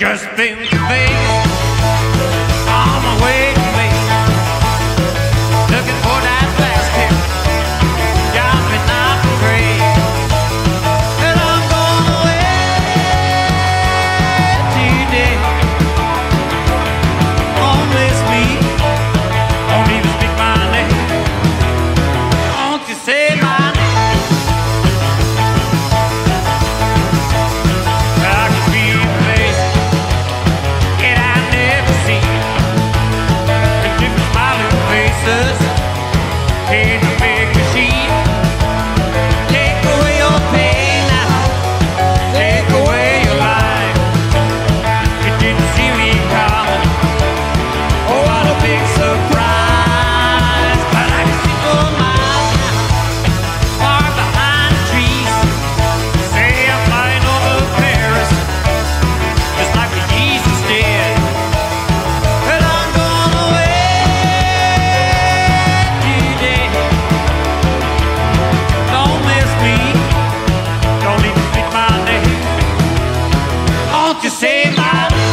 just been to Vegas on my way to Vegas, looking for that last tip, jumping off the train. And I'm going away today. Don't miss me, won't even speak my name. Won't you say my name? You say my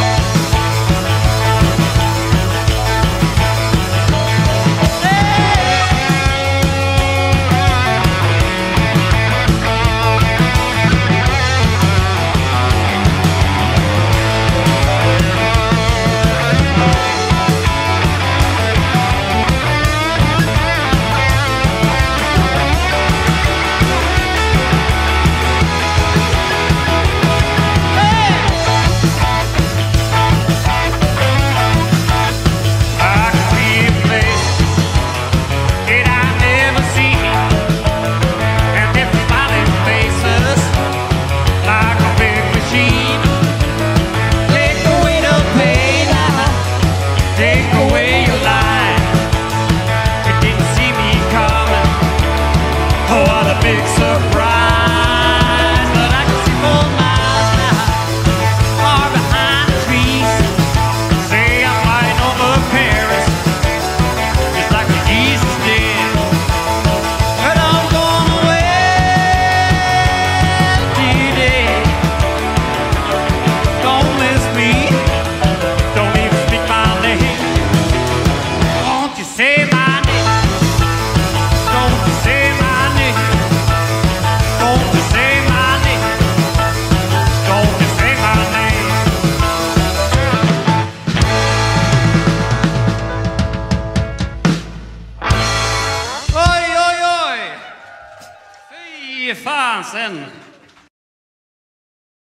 big surprise, but I can see 4 miles now, far behind the trees. Say I'm flying over Paris, just like Jesus did. But I'm going away today. Don't miss me, don't even speak my name. Won't you say my name? Don't you say my name? Don't you say my name? Don't you say my name? Oj, oj, oj! Fy fasen!